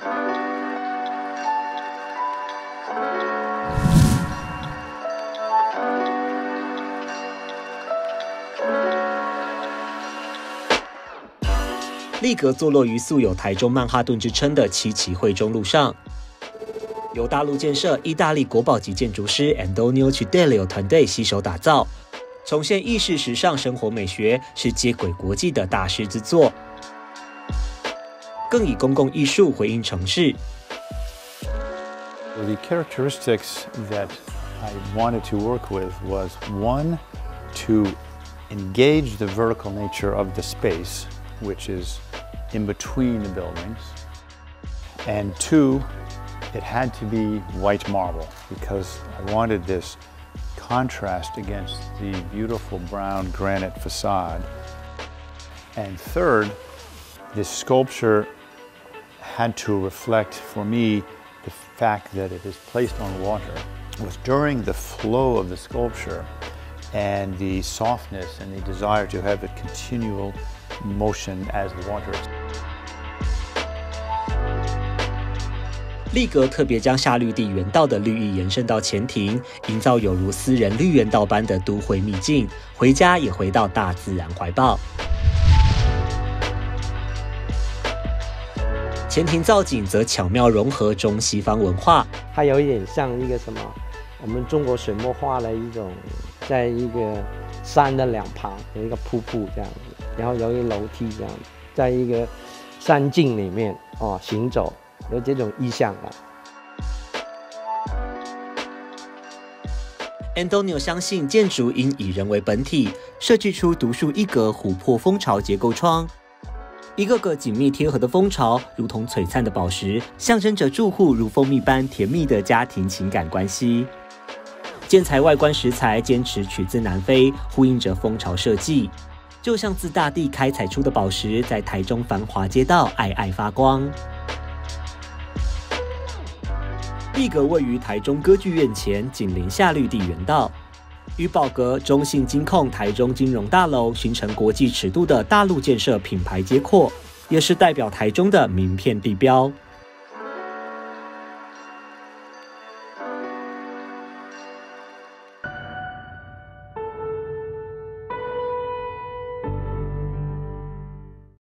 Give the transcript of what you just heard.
立格坐落于素有台中曼哈顿之称的七期惠中路上，由大陆建设意大利国宝级建筑师 Antonio Cidelio 团队携手打造，重现意式时尚生活美学，是接轨国际的大师之作，更以公共艺术回应城市。 The characteristics that I wanted to work with was one, to engage the vertical nature of the space, which is in between the buildings, and two, it had to be white marble because I wanted this contrast against the beautiful brown granite facade. And third, this sculpture had to reflect for me the fact that it is placed on water. It was during the flow of the sculpture and the softness and the desire to have it continual motion as the water. 立格特别将夏绿蒂园道的绿意延伸到前庭，营造有如私人绿园道般的都会秘境，回家也回到大自然怀抱。前庭造景则巧妙融合中西方文化， 它有一点像一个什么，我们中国水墨画的一种，在一个山的两旁有一个瀑布这样子，然后有一个楼梯这样子，在一个山径里面行走，有这种意象感。 Antonio 相信建筑应以人为本体，设计出独树一格琥珀蜂巢结构窗，一个个紧密贴合的蜂巢，如同璀璨的宝石，象征着住户如蜂蜜般甜蜜的家庭情感关系。建材外观石材坚持取自南非，呼应着蜂巢设计，就像自大地开采出的宝石，在台中繁华街道皑皑发光。立格位于台中歌剧院前，紧邻夏绿蒂园道，与宝格、中信金控、台中金融大楼形成国际尺度的大陆建设品牌接廓，也是代表台中的名片地标。